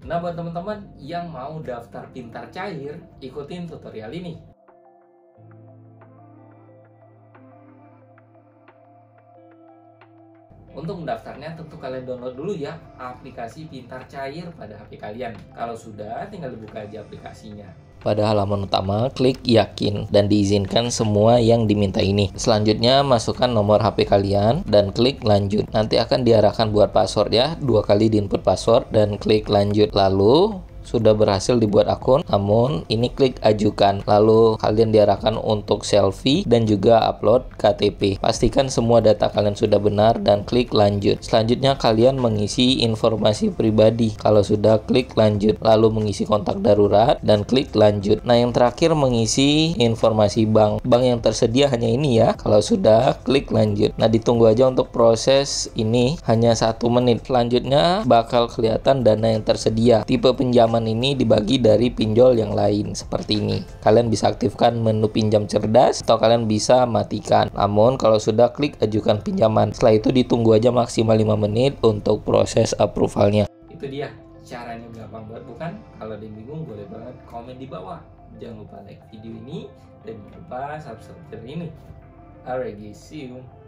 Nah, buat teman-teman yang mau daftar Pintar Cair, ikutin tutorial ini. Untuk mendaftarnya tentu kalian download dulu ya aplikasi Pintar Cair pada HP kalian. Kalau sudah, tinggal dibuka aja aplikasinya. Pada halaman utama, klik yakin dan diizinkan semua yang diminta ini. Selanjutnya, masukkan nomor HP kalian dan klik lanjut. Nanti akan diarahkan buat password ya, 2 kali diinput password dan klik lanjut. Lalu sudah berhasil dibuat akun, namun ini klik ajukan. Lalu kalian diarahkan untuk selfie dan juga upload KTP. Pastikan semua data kalian sudah benar dan klik lanjut. Selanjutnya kalian mengisi informasi pribadi. Kalau sudah, klik lanjut. Lalu mengisi kontak darurat dan klik lanjut. Nah, yang terakhir mengisi informasi bank. Bank yang tersedia hanya ini ya. Kalau sudah, klik lanjut. Nah, ditunggu aja untuk proses ini hanya 1 menit. Selanjutnya bakal kelihatan dana yang tersedia. Tipe pinjaman ini dibagi dari pinjol yang lain seperti ini. Kalian bisa aktifkan menu pinjam cerdas atau kalian bisa matikan. Namun kalau sudah, klik ajukan pinjaman. Setelah itu ditunggu aja maksimal 5 menit untuk proses approvalnya. Itu dia, caranya gampang banget bukan? Kalau ada yang bingung boleh banget komen di bawah. Jangan lupa like video ini dan jangan lupa subscribe channel ini. Alright guys, see you.